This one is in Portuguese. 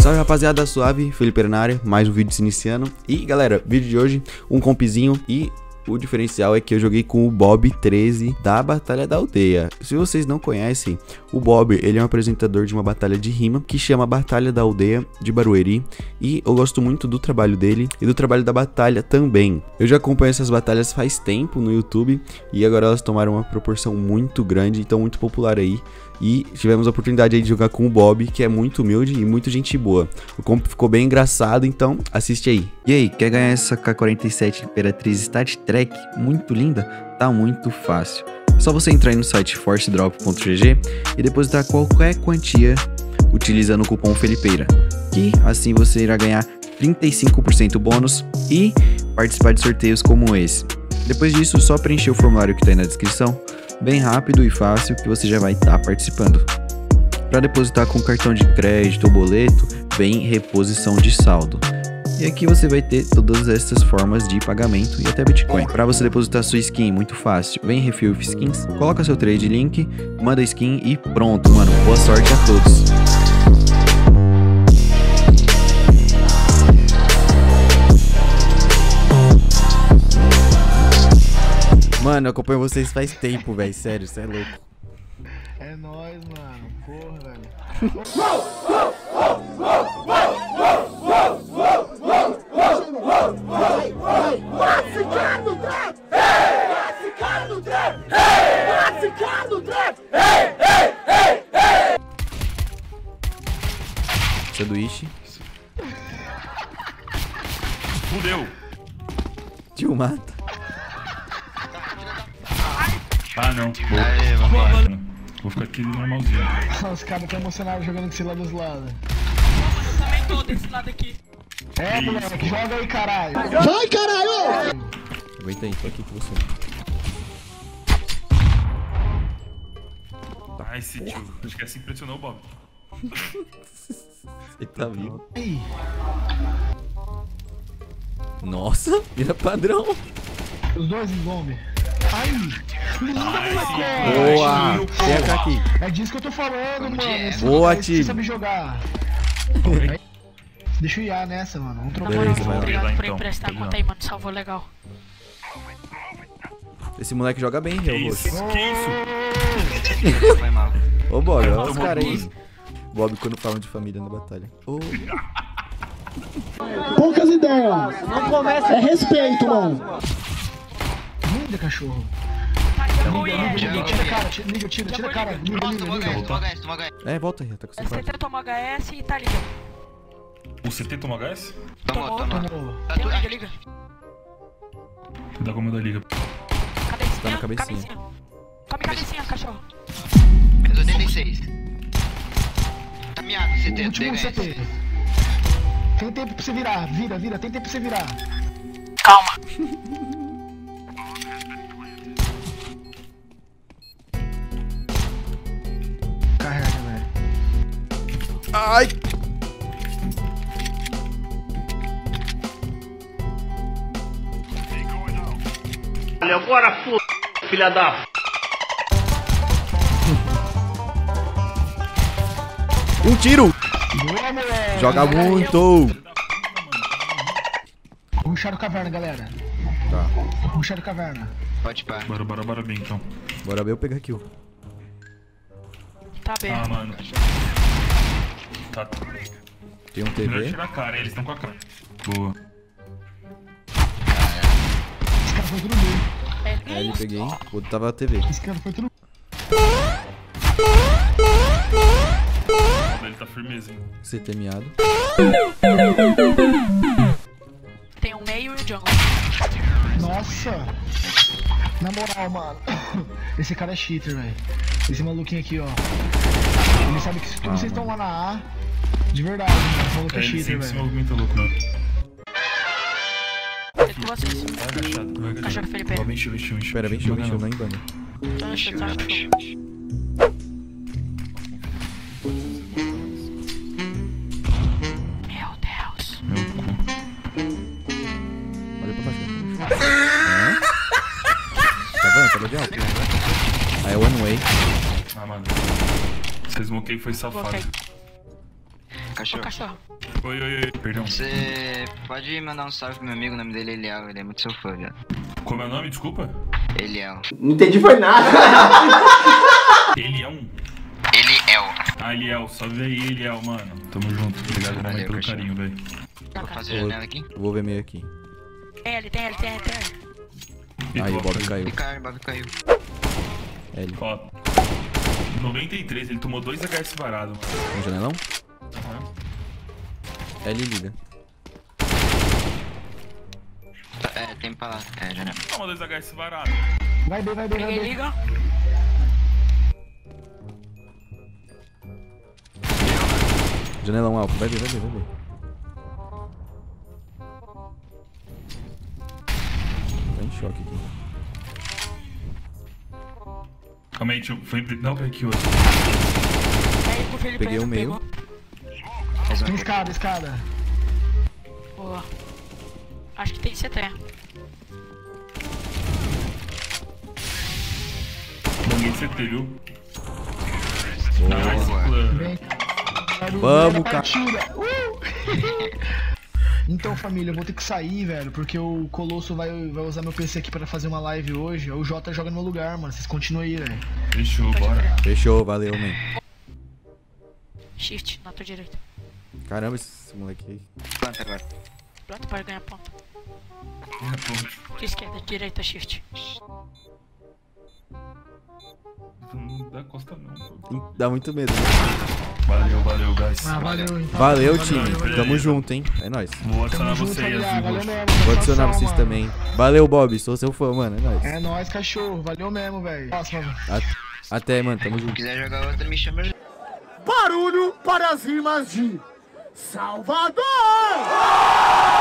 Salve rapaziada, suave, Felipe na área, mais um vídeo se iniciando. E galera, vídeo de hoje, um compzinho e o diferencial é que eu joguei com o Bob 13 da Batalha da Aldeia. Se vocês não conhecem, o Bob, ele é um apresentador de uma batalha de rima que chama Batalha da Aldeia de Barueri. E eu gosto muito do trabalho dele e do trabalho da batalha também. Eu já acompanho essas batalhas faz tempo no YouTube e agora elas tomaram uma proporção muito grande, então muito popular aí. E tivemos a oportunidade aí de jogar com o Bob, que é muito humilde e muito gente boa. O comp ficou bem engraçado, então assiste aí. E aí, quer ganhar essa K-47 Imperatriz Stat Trek muito linda? Tá muito fácil. Só você entrar aí no site forcedrop.gg e depositar qualquer quantia utilizando o cupom Felipeira, que assim você irá ganhar 35% bônus e participar de sorteios como esse. Depois disso, só preencher o formulário que tá aí na descrição. Bem rápido e fácil que você já vai estar participando. Para depositar com cartão de crédito ou boleto, vem reposição de saldo. E aqui você vai ter todas essas formas de pagamento e até Bitcoin. Para você depositar sua skin, muito fácil. Vem em Refill Skins, coloca seu trade link, manda a skin e pronto, mano. Boa sorte a todos. Mano, eu acompanho vocês faz tempo, velho. Sério, você é louco. É nóis, mano. Porra, velho. Esse cara do trap! Esse cara do trap! Esse cara do trap! Sanduíche. Fudeu. Tio mata. Ah, não. Aê, vambora. Vou ficar aqui normalzinho. Os caras tão emocionados jogando com esse lado dos lados. Eu também tô desse lado aqui. É, moleque, joga aí, caralho. Vai, caralho! Aguenta aí, tô aqui com você. Ai, esse tio. Acho que assim impressionou o Bob. Ele tá vivo. Aí. Nossa, vira padrão. Os dois em bombe. Ai! Linda, moleque! Boa! Tem a aqui. É disso que eu tô falando, mano. Boa, Você time. sabe jogar. Deixa eu ir nessa, mano. Vamos Na trocar. moral, Beleza, vai lá. obrigado por Então. emprestar a conta aí, mano. Salvou legal. Esse moleque joga bem, Que Real isso? Rosso. Que isso? Foi mal. Ô, Bob, olha os Tomou caras aí. duas. Bob quando falam de família na batalha. Ô, Poucas ideias. Não começa. É respeito, mano. Linda, cachorro. Liga, Tira a cara, tira a cara. Liga. Toma HS, toma HS. é, volta aí, tá com seu quarto. STT tomou HS e tá ligado. O CT toma HS? Tomou. Tomou. Liga. Dá como da liga. Cabecinha, Tá na cabecinha. Come cabecinha, cachorro. 86. Caminhado, CT, Último DHS. CT. Tem tempo pra você virar. Vira. Tem tempo pra você virar. Calma. Carrega, velho. Ai! Agora f***, filha da... Um tiro! Boa, moleque. Joga muito! Ruxaram caverna, galera. Tá, Ruxaram caverna. Pode pá. Bora bem então. bora ver eu pegar kill. Tá bem. Ah, mano. Tá. Tem um Melhor TV. tirar a cara, eles estão com a cara. Boa. Esse cara foi tudo meio. É, ele peguei. O outro tava na TV. Esse cara foi tudo. Ele tá firmeza, hein? CT miado. Tem um meio e o jungle. Nossa. Na moral, mano. Esse cara é cheater, velho. Esse maluquinho aqui, ó. Ele sabe que se vocês estão lá na A, de verdade, mano. Esse maluco é Ele cheater, sempre se velho. movimenta louco, mano. É com vocês. Vai agachado, vai agachado. Cachorro Felipe. Ó, encheu. Espera, vem show, não em banda. Meu Deus. Meu cu. Olha pra baixo. Tá vendo? Tava de alto. Aí é one way. Ah, mano. Você smokei foi safado. Bloqueio. cachorro. cachorro. Oi, perdão. Você pode mandar um salve pro meu amigo, o nome dele é Eliel, ele é muito seu fã, viado. Como é o nome? Desculpa. Eliel. Não entendi foi nada. Ele é um. Eliel. Ah, Eliel. Salve aí, Eliel, mano. Tamo junto. Obrigado, mamãe, Valeu, pelo cachorro. carinho, velho. Vou fazer a janela aqui. Vou ver meio aqui. Tem ele. E Aí, tu, o Bob ó, caiu. Bob caiu. L. Ó. 93, ele tomou 2 HS varado, mano. Um janelão? Aham. L liga. É, tem pra lá. É, janela. Toma 2 HS varado. Vai B. Peguei, liga. Janelão alto. Vai ver. Tá em choque aqui. Calma aí, deixa eu... Não, peraí, aqui outro. Aí pro Felipe Peguei o meio. Mais um. Tem escada. Boa. Acho que tem CT. Banguei CT, viu? Boa. Nice, plano. Vem. Vamos, cara. Partida. Então, família, eu vou ter que sair, velho, porque o Colosso vai usar meu PC aqui pra fazer uma live hoje. O Jota joga no meu lugar, mano. Vocês continuam aí, velho. Fechou, bora. Fechou, valeu, man. Shift, na tua direita. Caramba, esse moleque aí. Planta agora. Pronto, pode ganhar ponto. É, pronto. De esquerda, direita, shift. Tu não dá costa não, pô. Dá muito medo, né? Valeu, guys. Ah, valeu, então. Valeu, time. valeu. Tamo junto, hein? É nóis. Vou adicionar Tamo junto, você aí, família. azul Valeu roxo. mesmo. Vou adicionar Satisfação, vocês mano. também. Valeu, Bob. Sou seu fã, mano. É nóis. É nóis, cachorro. Valeu mesmo, velho. Próxima. Até, mano. Tamo Se junto. quiser jogar outra, me chama. Barulho para as rimas de Salvador!